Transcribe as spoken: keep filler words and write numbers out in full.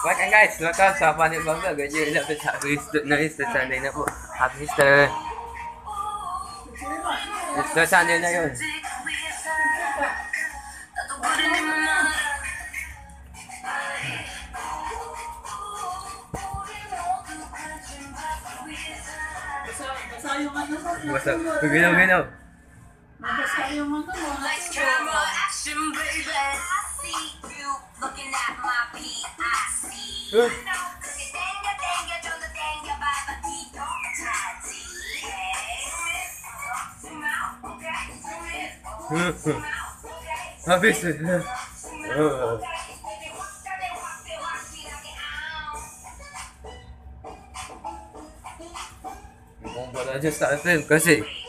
Welcome guys, welcome sa panibang vlog. Ganyan lang sa Easter na Easter Sunday na po. Happy Easter. Easter Sunday na yun. Basa yung ano ko. Basta, ginaw-ginaw. Basa yung ano ko. Lights, camera, action, baby. I see you looking at my P I C. Huh? Tenga, tenga, tenga, tenga, babatito, tati. Happy Easter. Oh. Kung pala dyan sa atin kasi